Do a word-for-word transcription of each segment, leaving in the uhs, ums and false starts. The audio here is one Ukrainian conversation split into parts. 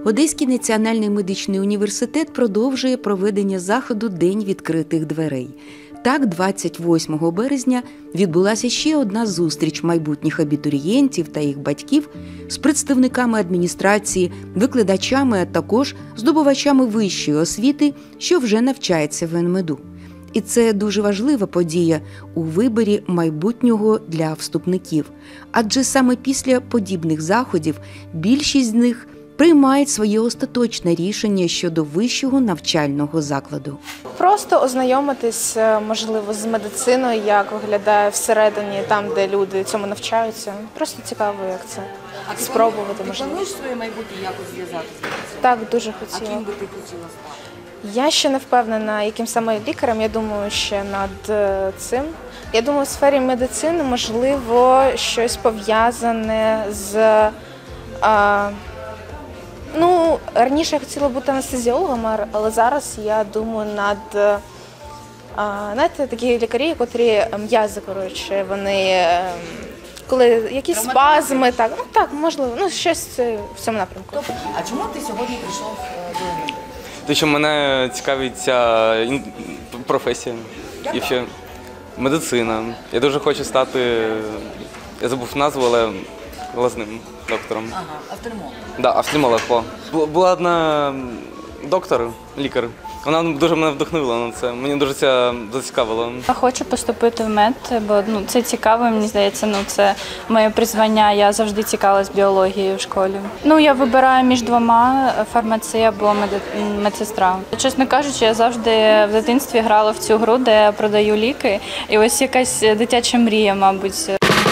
Одеський національний медичний університет продовжує проведення заходу «День відкритих дверей». Так, двадцять восьмого березня відбулася ще одна зустріч майбутніх абітурієнтів та їх батьків з представниками адміністрації, викладачами, а також здобувачами вищої освіти, що вже навчаються в ен ем ед у. І це дуже важлива подія у виборі майбутнього для вступників. Адже саме після подібних заходів більшість з них приймають своє остаточне рішення щодо вищого навчального закладу. Просто ознайомитись, можливо, з медициною, як виглядає всередині, там, де люди цьому навчаються. Просто цікаво, як це а спробувати. Ти можливо. плануєш своє майбутнє якось зв'язати? Так, дуже хотіла. А ким би ти хотіла стати? Я ще не впевнена, яким саме лікарем, я думаю, ще над цим. Я думаю, в сфері медицини, можливо, щось пов'язане з... А, ну, раніше я хотіла бути анестезіологом, але зараз я думаю над... А, знаєте, такі лікарі, котрі м'язи, коротше, вони... Коли якісь спазми, так, ну так, можливо, ну щось в цьому напрямку. А чому ти сьогодні прийшов до ен ем ед у? Те, що мене цікавить ця професія і ще медицина. Я дуже хочу стати, я забув назву, але глазним доктором. Ага, офтальмолог. Так, да, офтальмолог. Була одна доктор, лікар. Вона дуже мене вдохновила на це, мені дуже це зацікавило. Я хочу поступити в мед, бо ну, це цікаво, мені здається, ну, це моє призвання, я завжди цікавилась біологією в школі. Ну, я вибираю між двома – фармація або медсестра. Чесно кажучи, я завжди в дитинстві грала в цю гру, де я продаю ліки, і ось якась дитяча мрія, мабуть.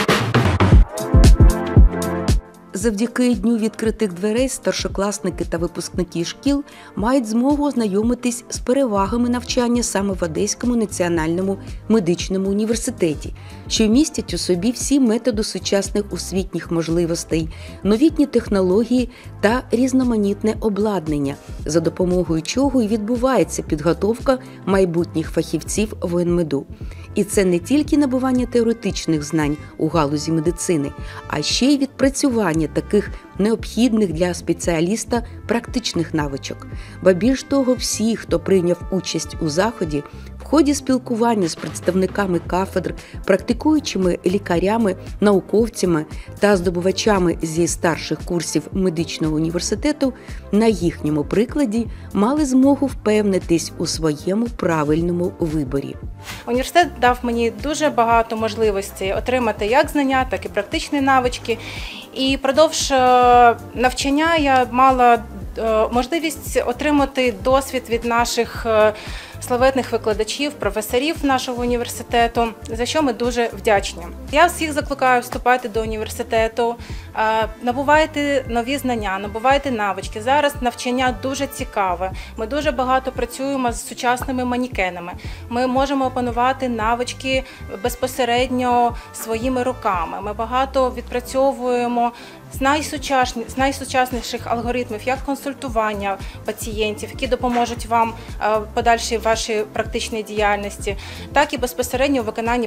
Завдяки Дню відкритих дверей старшокласники та випускники шкіл мають змогу ознайомитись з перевагами навчання саме в Одеському національному медичному університеті, що містять у собі всі методи сучасних освітніх можливостей, новітні технології та різноманітне обладнання, за допомогою чого і відбувається підготовка майбутніх фахівців в ен ем ед у. І це не тільки набування теоретичних знань у галузі медицини, а ще й відпрацювання таких необхідних для спеціаліста практичних навичок. Ба більш того, всі, хто прийняв участь у заході, в ході спілкування з представниками кафедр, практикуючими лікарями, науковцями та здобувачами зі старших курсів медичного університету, на їхньому прикладі мали змогу впевнитись у своєму правильному виборі. Університет дав мені дуже багато можливостей отримати як знання, так і практичні навички. І впродовж навчання я мала можливість отримати досвід від наших славетних викладачів, професорів нашого університету, за що ми дуже вдячні. Я всіх закликаю вступати до університету, набувайте нові знання, набувайте навички. Зараз навчання дуже цікаве. Ми дуже багато працюємо з сучасними манікенами. Ми можемо опанувати навички безпосередньо своїми руками. Ми багато відпрацьовуємо з найсучасні, з найсучасніших алгоритмів, як консультування пацієнтів, які допоможуть вам в подальшій вашій практичній діяльності, так і безпосередньо у виконанні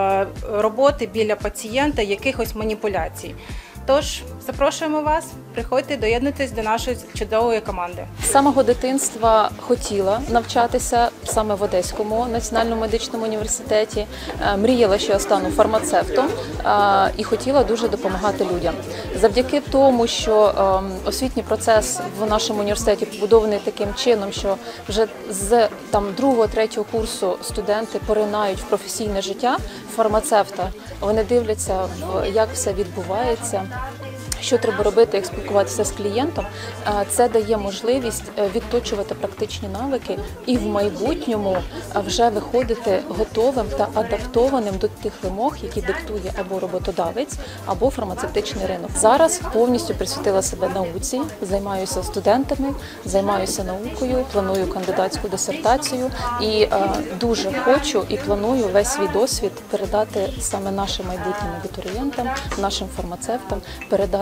роботи біля пацієнта, якихось маніпуляцій. Тож, запрошуємо вас, приходьте, доєднуйтесь до нашої чудової команди. З самого дитинства хотіла навчатися саме в Одеському національному медичному університеті. Мріяла, що я стану фармацевтом і хотіла дуже допомагати людям. Завдяки тому, що освітній процес в нашому університеті побудований таким чином, що вже з там другого-третього курсу студенти поринають в професійне життя фармацевта, вони дивляться, як все відбувається, що треба робити, як спілкуватися з клієнтом. Це дає можливість відточувати практичні навики і в майбутньому вже виходити готовим та адаптованим до тих вимог, які диктує або роботодавець, або фармацевтичний ринок. Зараз повністю присвятила себе науці, займаюся студентами, займаюся наукою, планую кандидатську дисертацію і дуже хочу і планую весь свій досвід передати саме нашим майбутнім абітурієнтам, нашим фармацевтам, передати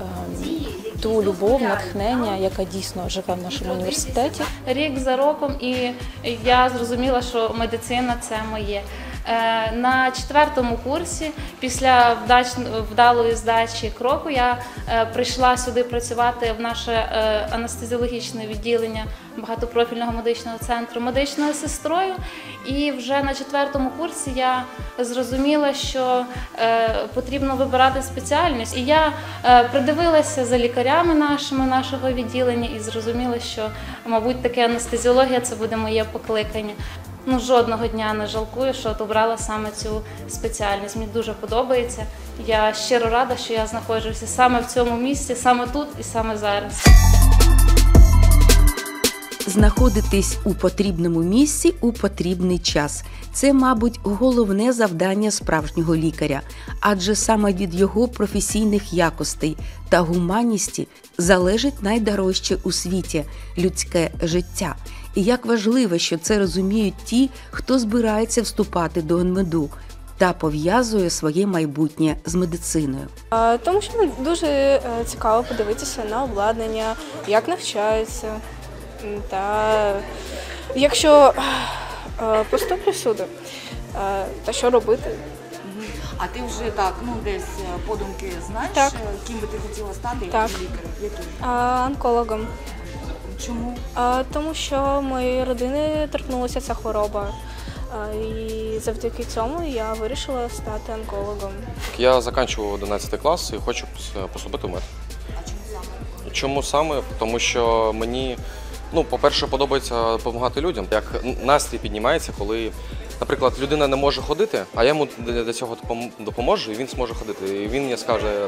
ту любов, натхнення, яка дійсно живе в нашому університеті. Рік за роком, і я зрозуміла, що медицина – це моє. Е, На четвертому курсі, після вдач, вдалої здачі кроку, я е, прийшла сюди працювати в наше е, анестезіологічне відділення багатопрофільного медичного центру медичною сестрою. І вже на четвертому курсі я зрозуміла, що е, потрібно вибирати спеціальність. І я е, придивилася за лікарями нашими, нашого відділення і зрозуміла, що, мабуть, таке анестезіологія – це буде моє покликання. Ну, жодного дня не жалкую, що от обрала саме цю спеціальність. Мені дуже подобається. Я щиро рада, що я знаходжуся саме в цьому місці, саме тут і саме зараз. Знаходитись у потрібному місці у потрібний час – це, мабуть, головне завдання справжнього лікаря, адже саме від його професійних якостей та гуманності залежить найдорожче у світі – людське життя. І як важливо, що це розуміють ті, хто збирається вступати до ен ем ед у та пов'язує своє майбутнє з медициною. Тому що дуже цікаво подивитися на обладнання, як навчаються. Та якщо поступлю сюди, то що робити? А ти вже так, ну десь подумки знаєш, Так. ким би ти хотіла стати, Так. яким лікарем? Яким? А, онкологом. Чому? А, тому що моєї родини торкнулася ця хвороба. А, і завдяки цьому я вирішила стати онкологом. Я закінчував одинадцятий клас і хочу поступити в мед. А чому саме? Чому саме? Тому що мені, ну, по-перше, подобається допомагати людям. Як настрій піднімається, коли, наприклад, людина не може ходити, а я йому для цього допоможу, і він зможе ходити. І він мені скаже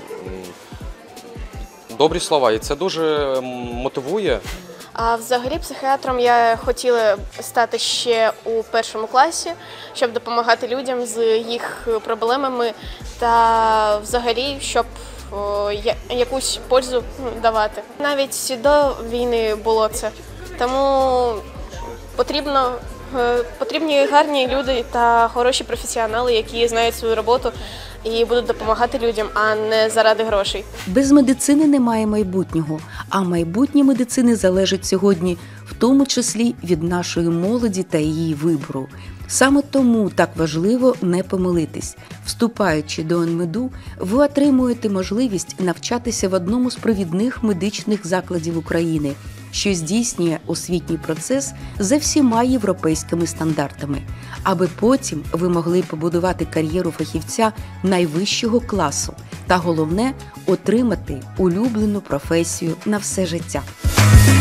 добрі слова, і це дуже мотивує. А взагалі психіатром я хотіла стати ще у першому класі, щоб допомагати людям з їх проблемами та взагалі, щоб о, я, якусь пользу давати. Навіть до війни було це, тому потрібно, потрібні гарні люди та хороші професіонали, які знають свою роботу і будуть допомагати людям, а не заради грошей. Без медицини немає майбутнього, а майбутнє медицини залежить сьогодні в тому числі від нашої молоді та її вибору. Саме тому так важливо не помилитись. Вступаючи до ен ем ед у, ви отримуєте можливість навчатися в одному з провідних медичних закладів України, що здійснює освітній процес за всіма європейськими стандартами, аби потім ви могли побудувати кар'єру фахівця найвищого класу та, головне, отримати улюблену професію на все життя.